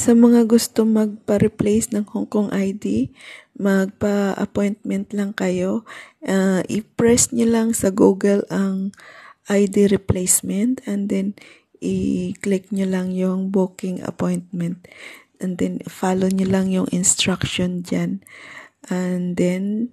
Sa mga gusto magpa-replace ng Hongkong ID, magpa-appointment lang kayo. I-press nyo lang sa Google ang ID replacement and then i-click nyo lang yung booking appointment. And then follow nyo lang yung instruction dyan. And then,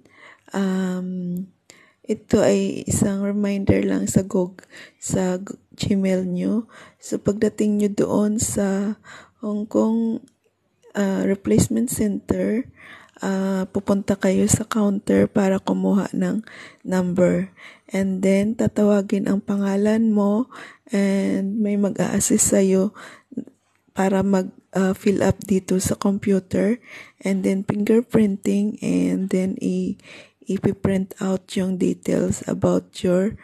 ito ay isang reminder lang sa Gmail nyo. So, pagdating nyo doon sa Hongkong Replacement Center, pupunta kayo sa counter para kumuha ng number. And then, tatawagin ang pangalan mo and may mag-a-assist sa'yo para mag-fill up dito sa computer. And then, fingerprinting and then i-print out yung details about your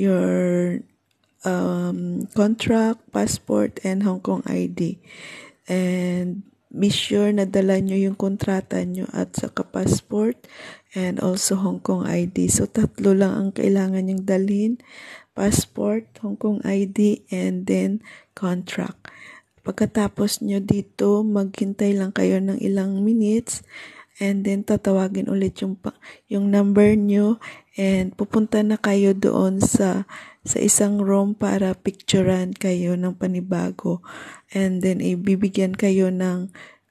contract, passport, and Hongkong ID. And be sure na dala nyo yung kontrata nyo at saka passport and also Hongkong ID. So, 3 lang ang kailangan yung dalhin. Passport, Hongkong ID, and then contract. Pagkatapos nyo dito, maghintay lang kayo ng ilang minutes and then tatawagin ulit yung number nyo and pupunta na kayo doon sa isang room para picturean kayo ng panibago. And then, ibibigyan kayo ng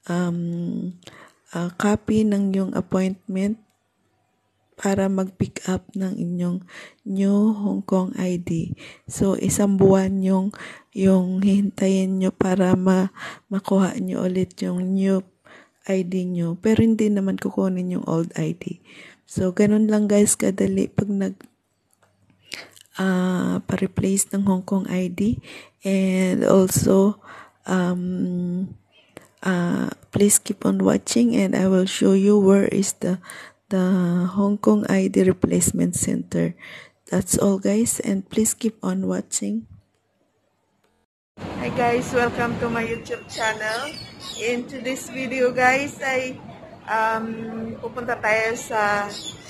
copy ng yung appointment para mag-pick up ng inyong new Hongkong ID. So, 1 buwan yung hihintayin nyo para makuha nyo ulit yung new ID nyo. Pero hindi naman kukunin yung old ID. So, ganun lang guys kadali pag pa-replace ng Hongkong ID. And also, please keep on watching and I will show you where is the Hongkong ID Replacement Center. That's all guys, and please keep on watching. Hi guys, welcome to my YouTube channel. In today's video guys ay pupunta tayo sa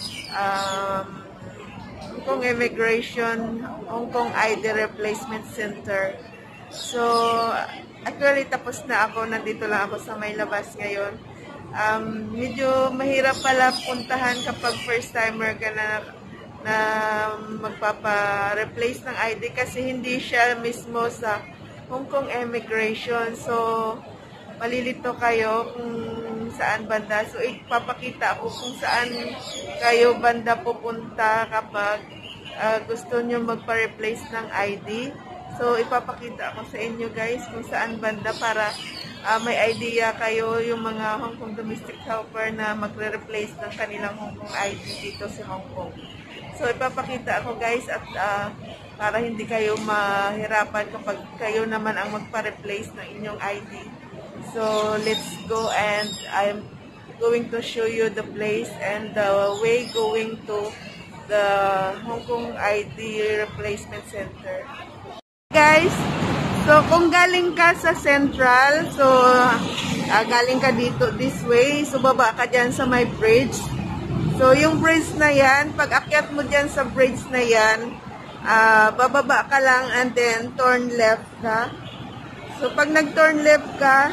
Hongkong Immigration Hongkong ID Replacement Center. So actually tapos na ako, nandito lang ako sa may labas ngayon. Medyo mahirap pala puntahan kapag first timer ka na magpapa-replace ng ID kasi hindi siya mismo sa Hongkong Immigration. So, malilito kayo kung saan banda. So, ipapakita ko kung saan kayo banda pupunta kapag gusto nyo magpa-replace ng ID. So, ipapakita ko sa inyo guys kung saan banda para may idea kayo yung mga Hongkong domestic helper na magre-replace ng kanilang Hongkong ID dito sa Hong Kong. So, ipapakita ako guys at para hindi kayo mahirapan kapag kayo naman ang magpa-replace ng inyong ID. So, let's go and I'm going to show you the place and the way going to the Hongkong ID Replacement Center. Guys, so kung galing ka sa Central, so galing ka dito this way, so baba ka dyan sa may bridge. So yung bridge na yan, pag akyat mo dyan sa bridge na yan, bababa ka lang and then turn left ka. So pag nag-turn left ka,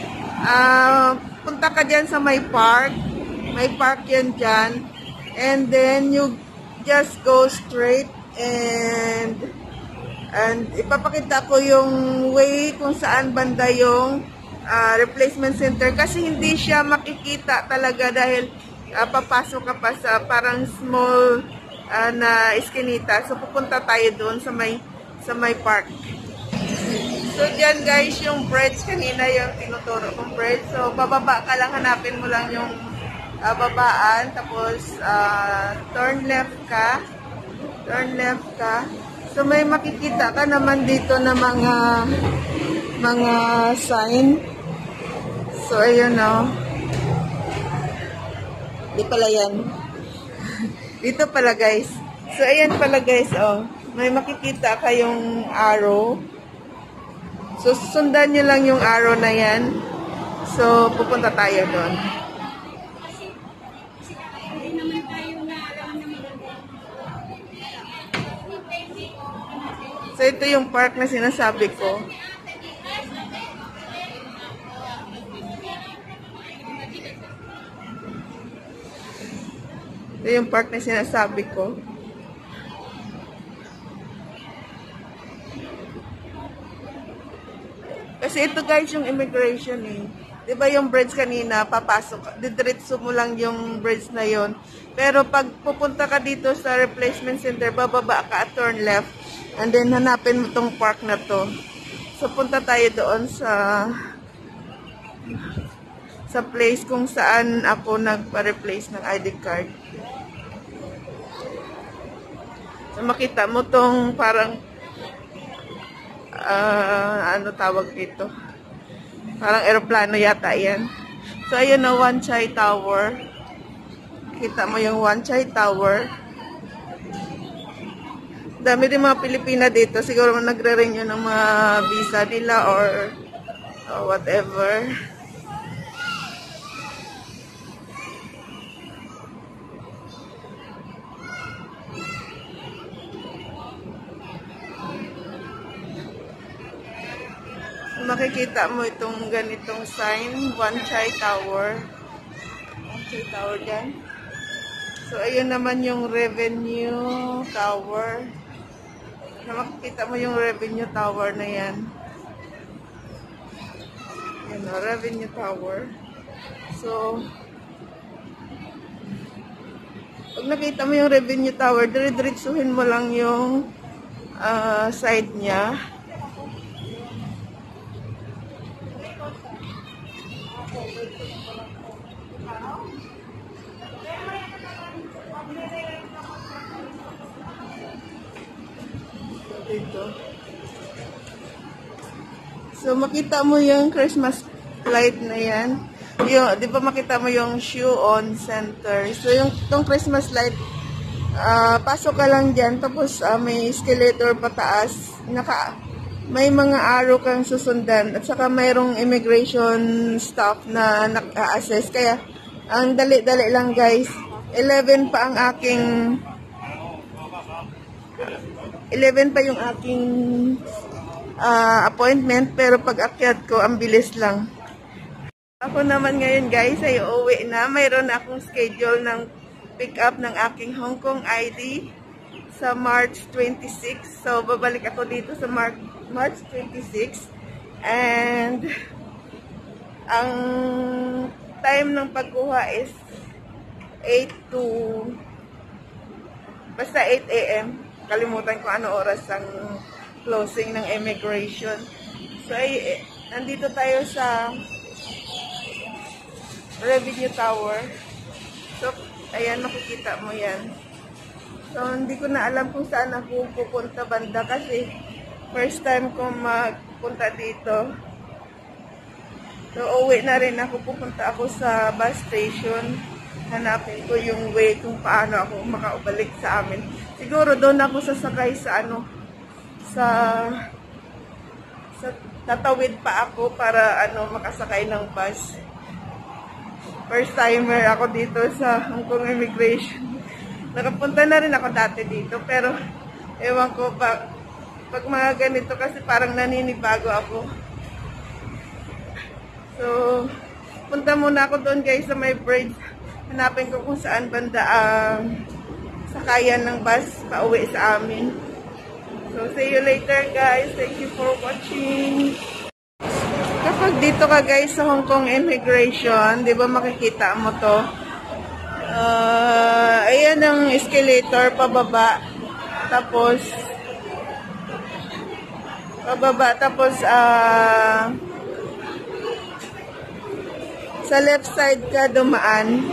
punta ka dyan sa may park. May park yan dyan. And then you just go straight and ipapakita ko yung way kung saan banda yung replacement center kasi hindi siya makikita talaga dahil papasok ka pa sa parang small na eskinita. So pupunta tayo doon sa may park. So diyan guys yung bridge, kanina yung tinuturo kong bridge. So bababa ka lang, hanapin mo lang yung babaan tapos turn left ka. So may makikita ka naman dito na mga sign. So ayun oh. Di pala yan. Dito pala guys. So ayan pala guys oh. May makikita kayong arrow. So sundan niyo lang yung arrow na yan. So pupunta tayo doon. So, ito yung park na sinasabi ko. Ito yung part na sinasabi ko. Kasi ito guys yung immigration eh. Diba yung bridge kanina, papasok, didiretso mo lang yung bridge na yon. Pero pag pupunta ka dito sa replacement center, bababa ka at turn left. And then hanapin mo tong park na to. So punta tayo doon sa place kung saan ako nagpa-replace ng ID card. So makita mo tong parang ano tawag dito? Parang eroplano yata yan. So ayun na Wanchai Tower. Kita mo yung Wanchai Tower. Dami din mga Pilipina dito. Siguro nagre-renew ng mga visa nila or whatever. Makikita mo itong ganitong sign, Wanchai Tower. Wanchai Tower dyan. So, ayun naman yung revenue tower. Makikita mo yung revenue tower na yan. Yan o, revenue tower. So, pag nakita mo yung revenue tower, dire-diretsuhin mo lang yung side niya. Dito. So, makita mo yung Christmas light na yan. Yung, di ba makita mo yung shoe on center. So, yung tong Christmas light, pasok ka lang dyan. Tapos, may escalator pataas. May mga arrow kang susundan. At saka mayroong immigration staff na naka-assess. Kaya, ang dali-dali lang guys. 11 pa yung aking appointment, pero pag akyat ko, ang bilis lang. Ako naman ngayon guys ay uuwi na. Mayroon akong schedule ng pick up ng aking Hongkong ID sa March 26. So, babalik ako dito sa March 26. And ang time ng pagkuha is 8 a.m. Kalimutan ko ano oras ang closing ng immigration. So, nandito tayo sa revenue tower. So, ayan, makikita mo yan. So, hindi ko na alam kung saan ako pupunta banda kasi first time ko magpunta dito. So, uwi na rin ako. Pupunta ako sa bus station. Hanapin ko yung way kung paano ako makaubalik sa amin. Siguro doon ako sasakay sa tatawid pa ako para makasakay ng bus. First timer ako dito sa Hongkong Immigration. Nakapunta na rin ako dati dito, pero ewan ko pag mga ganito kasi parang naninibago ako. So, punta muna ako doon guys sa may bridge. Hanapin ko kung saan banda sakayan ng bus pauwi sa amin. So, see you later guys. Thank you for watching. Kapag dito ka guys sa Hongkong Immigration, di ba makikita mo to? Ayan ang escalator, pababa. Tapos, sa left side ka dumaan.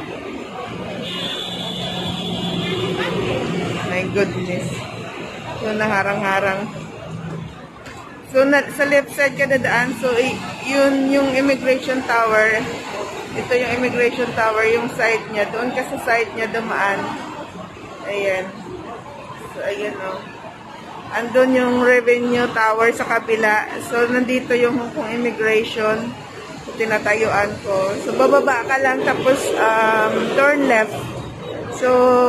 My goodness. So, naharang-harang. So, sa left side ka dadaan. So, yun yung immigration tower. Ito yung immigration tower, yung side niya. Doon ka sa side niya dumaan. Ayan. So, ayan o. Andun yung revenue tower sa kabila. So, nandito yung Hongkong Immigration. So, tinatayuan ko. So, bababa ka lang tapos turn left. So,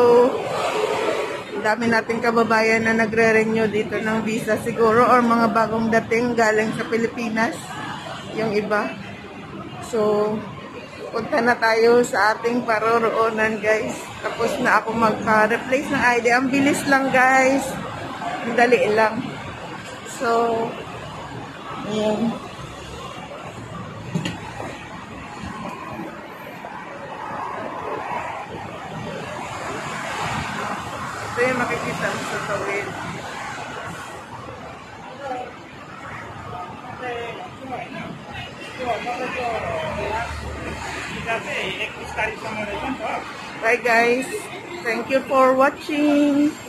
dami nating kababayan na nagre-renew dito ng visa siguro or mga bagong dating galing sa Pilipinas. Yung iba. So, Punta na tayo sa ating paroroonan, guys. Tapos na ako magpa-replace ng ID. Ang bilis lang, guys. Ang dali lang. So, ayan. Ito yung makikita mo sa tawid. Bye guys. Thank you for watching.